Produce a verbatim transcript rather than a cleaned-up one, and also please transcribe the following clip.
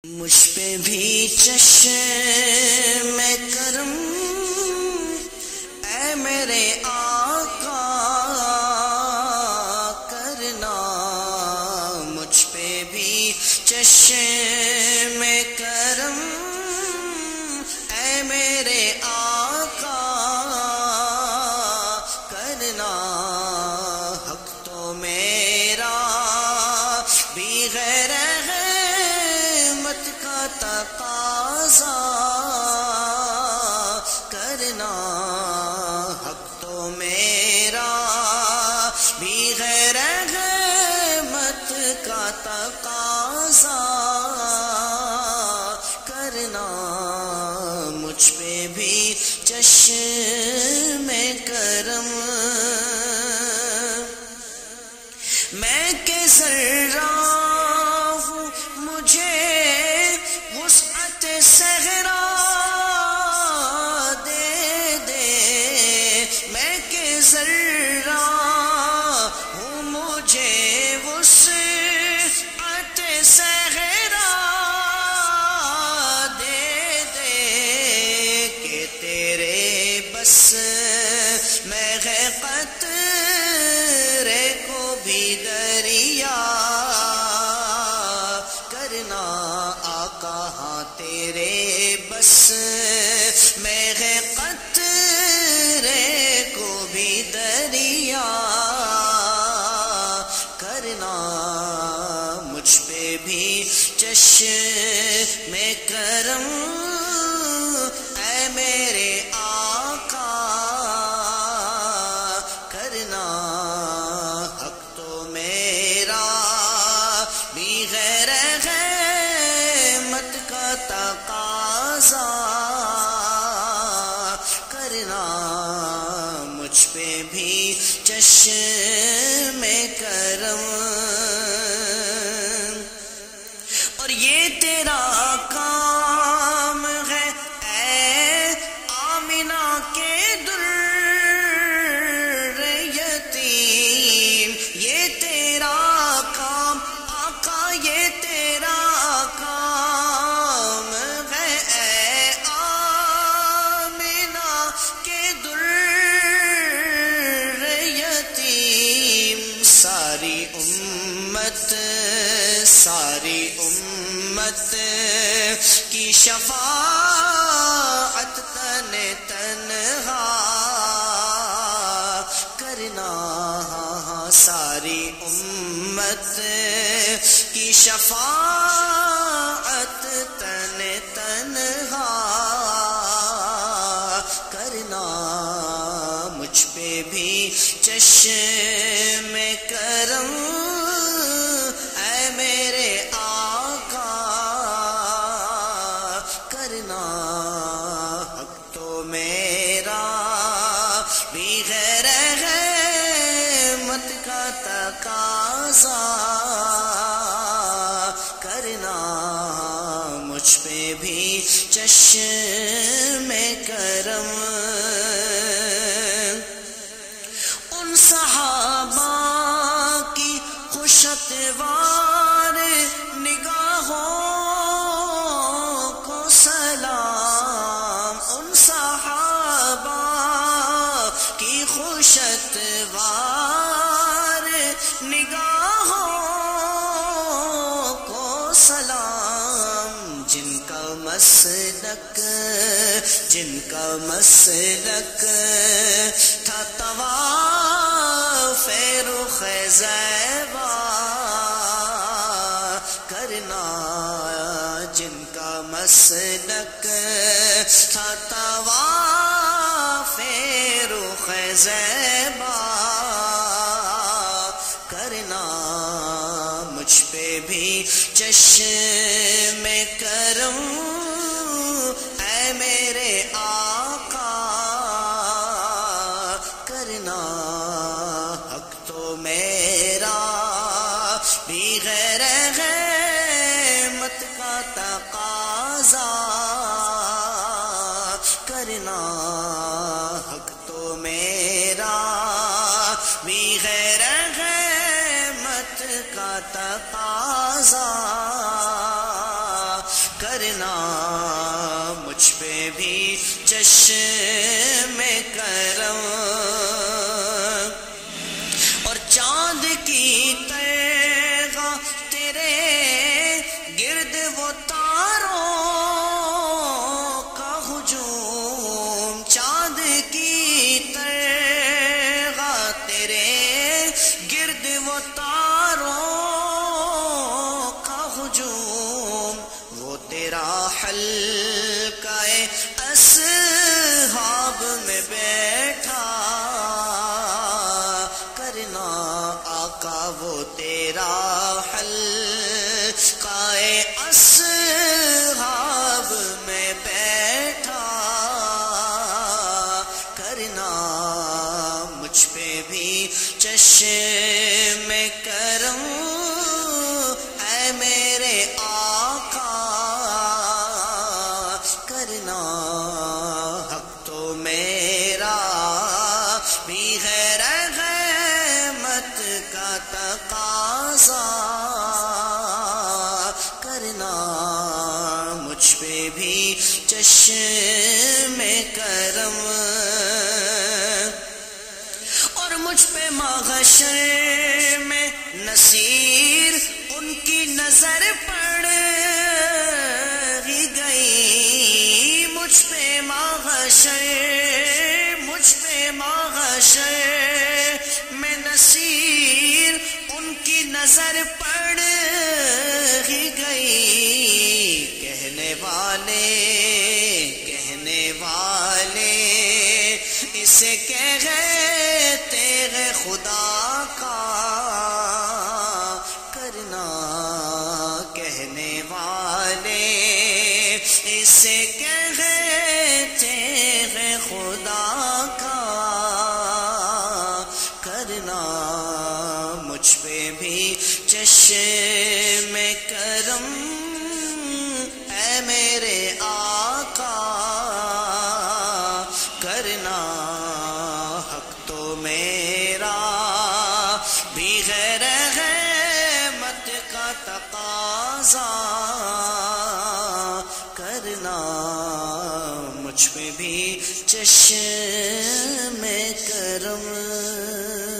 مجھ پہ بھی چشم کرم اے میرے آقا کرنا، مجھ پہ بھی چشم کرم اے میرے آقا کرنا، حق تو میرا بھی غیر تقاضا کرنا، حق تو میرا بھی غیر رحمت کا تقاضا کرنا، مجھ پہ بھی چشم کرم میں کہ ذرہ ہوں مجھے صحرا دے دے، میں کہ ذرہ ہوں مجھے وسعت صحرا دے دے، کہ تیرے بس میں ہے قطرے کو بھی دریا کرنا، آقا ہاں تیرے بس میں ہے قطرے کو بھی دریا کرنا، مجھ پہ بھی چشم کرم اے میرے آقا کرنا، حق تو میرا بھی غیر تقاضا کرنا، مجھ پہ بھی چشم کرم، اور یہ تیرا کام ہے اے آمنہ کے در یتیم، یہ تیرا کام آقا، یہ تیرا کام ساری امت ساری امت کی شفاعت تن تنہا کرنا، ساری امت کی شفاعت تن تنہا کرنا، مجھ پہ بھی چشم کرم اے میرے آقا کرنا، حق تو میرا بھی غیر رحمت کا تقاضا کرنا، مجھ پہ بھی چشم کرم، ان صحابہ کی خوشتوار نگاہوں کو سلام، ان صحابہ کی خوشتوار نگاہوں کو سلام، جن کا مسلک جن کا مسلک تھا طواف رخ زیبا کرنا، جن کا مسلک تھا طواف رخ زیبا کرنا، مجھ پہ بھی چشم کرم اے میرے آقا کرنا، حق تو میرا بھی غیر رحمت کا تقاضا کرنا، حق تو میرا بھی غیر رحمت کا تقاضا کرنا مجھ پہ بھی چشم کرم، اور چاند کی طرح تیرے گرد وہ تاروں کا ہجوم، چاند کی طرح تیرے گرد وہ تاروں کا ہجوم، وہ تیرا حلقہ اصحاب میں بیٹھا کرنا آقا، وہ تیرا حلقہ اصحاب میں بیٹھا کرنا مجھ پہ بھی چشم کرم، اے میرے آقا کرنا حق تو میرا بھی ہے رحمت کا تقاضا کرنا مجھ پہ بھی چشم کرم، اور مجھ پہ محشر میں نصیر ان کی نظر پڑ ہی گئی، مجھ پہ محشر مجھ پہ محشر میں نصیر ان کی نظر پڑ ہی گئی، کہنے والے کہنے والے اسے کہتے ہیں خدا کا کرنا، کہنے والے اسے کہتے ہیں خدا کا کرنا مجھ پہ بھی چشم کرم، اے میرے آقا کرنا حق تو میرا بھی ہے رحمت کا تقاضا کرنا مجھ پہ بھی چشم کرم۔